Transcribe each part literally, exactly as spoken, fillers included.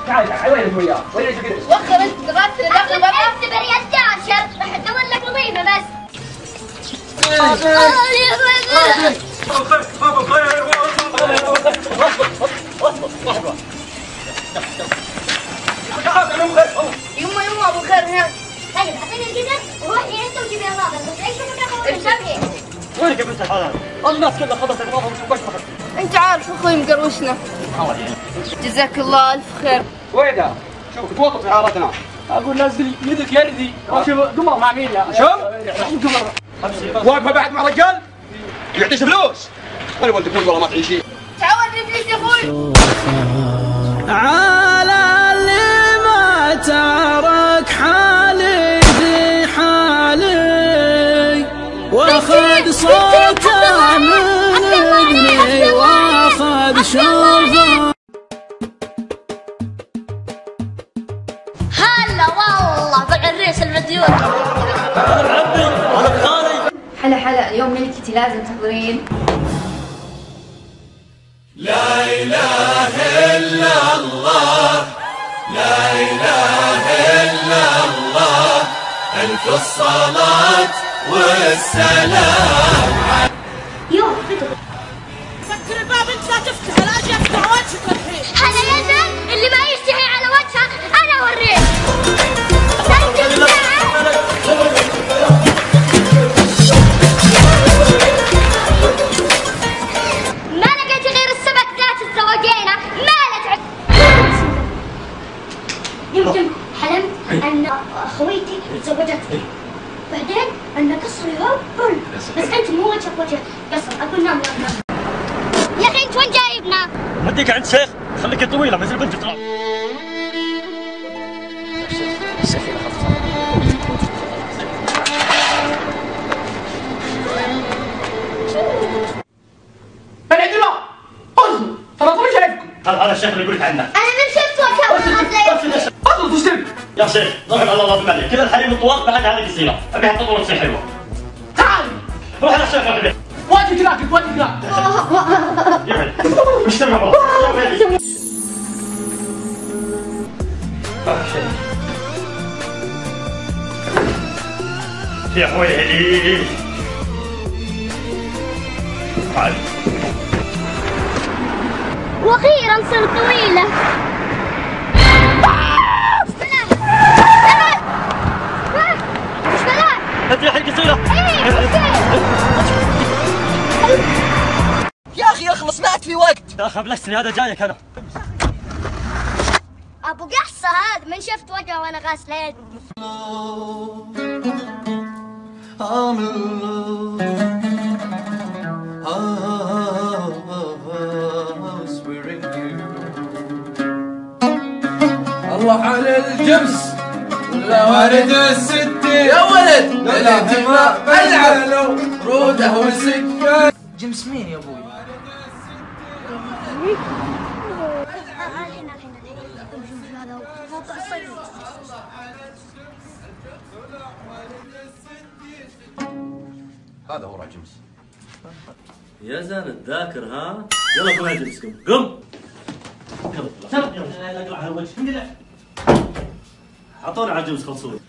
تعال تعال وين وياه؟ وين انت؟ وخر انت قررت تدخل برا؟ اعتبر يا الداشر راح ادور لك وظيفه بس. ابو خير يما يما ابو خير هنا. طيب اعطيني القدر وروحي انت وجيبي اغراضك بس اي شيء مكان شبهي. وينك يا بنت الحلال؟ الناس كلها خلصت اغراضهم وبشرت. انت عارف اخوي مقروشنا. جزاك الله الف خير. وينها؟ شوف توطط في حارتنا. اقول نزل يدك يردي. شوف قمر مع مين يا شو؟ قمر. واقفه بعد مع رجال؟ يعطيش فلوس. انا وانت تقول والله ما تعيشين. تعود ابليس يا اخوي. على اللي ما ترك حالي في حالي واخذ صوته من ابني واخذ شوفه. هلا والله بالعريس المديون. انا عمي انا بخالي. حلا حلا اليوم ملكتي لازم تحضرين. لا إله إلا الله لا إله إلا الله ألف الصلاة والسلام. يوم سكر الباب انت لا تفتح لا اجي افتح وجهك الحين. هذا يا زين اللي ما يشتهي على وجهه انا اوريك. ما لقيت غير السمك ذات الزواجينه ما له تعب. يمكن حلمت ان خويتي تزوجت بعدين ان قصري هبل بس انت مو وجهك وجه قصر. اقول نام يا نام. يا اخي انت وين جايبنا؟ وديك عند شيخ خليك طويله مثل بنت ترى. السفينه خلصت. بني عبد الله اصبر ترى طول شايفكم. هذا الشيخ اللي يقول لك عنه. انا من شفت وجهه اصبر تستلم. يا شيخ ضغط على الله بمالك كذا الحريم الطوال بعد هذه قصيره ابيها تطول تصير حلوه. تعال روح على الشيخ روح وجهك راكب وجهك راكب. يبعد وش تبغى والله؟ يا ويلي تعال. واخيرا صرت طويله. انت الحين قصيره. يا اخي اخلص ما في وقت. يا اخي ابلشتني هذا جايك انا. ابو قحصه هذا من شفت وجهه وانا غاسله يدي. الله على الجمس ولا وارد الستين يا ولد نلعب العب روده وسكان. جمس مين يا ابوي؟ هذا هو جمس. يا زين الذاكر ها. يلا قوم اجلس قم قم. يلا يلا اقلع على الوجه. اعطوني على الجمس خلصوني.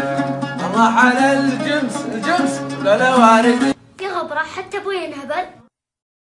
الله على الجمس الجمس ولا وارد. يا غبره حتى ابوي انهبل.